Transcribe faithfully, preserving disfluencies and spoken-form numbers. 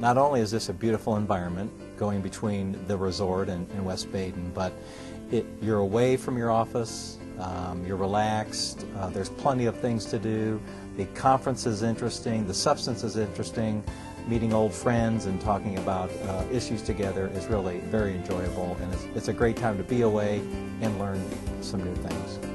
not only is this a beautiful environment going between the resort and, and West Baden, but it, you're away from your office, um, you're relaxed, uh, there's plenty of things to do, the conference is interesting, the substance is interesting, meeting old friends and talking about uh, issues together is really very enjoyable, and it's, it's a great time to be away and learn some new things.